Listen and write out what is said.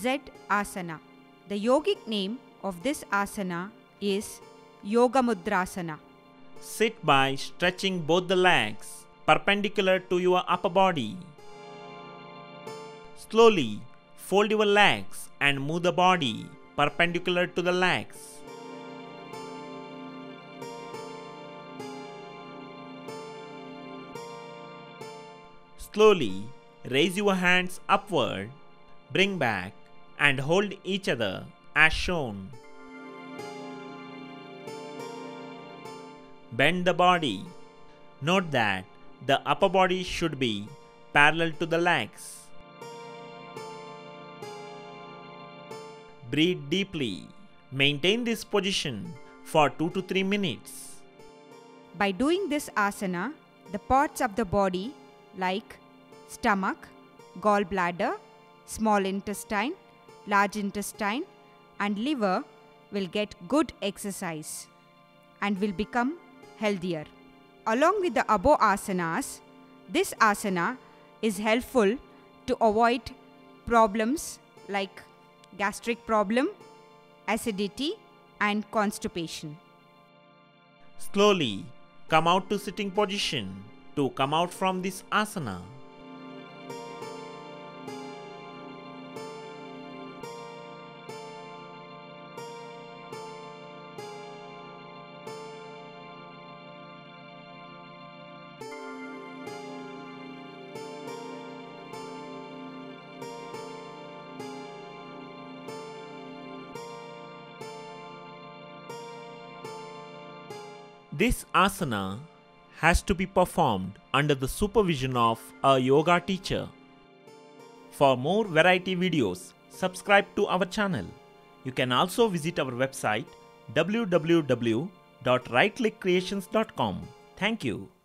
Z Asana. The yogic name of this asana is Yoga Mudrasana. Sit by stretching both the legs perpendicular to your upper body. Slowly fold your legs and move the body perpendicular to the legs. Slowly raise your hands upward, bring back and hold each other as shown. Bend the body. Note that the upper body should be parallel to the legs. Breathe deeply. Maintain this position for 2 to 3 minutes. By doing this asana, the parts of the body like stomach, gallbladder, small intestine, large intestine and liver will get good exercise and will become healthier. Along with the above asanas, this asana is helpful to avoid problems like gastric problem, acidity and constipation. Slowly come out to sitting position to come out from this asana. This asana has to be performed under the supervision of a yoga teacher. For more variety videos, subscribe to our channel. You can also visit our website www.rightclickcreations.com. Thank you.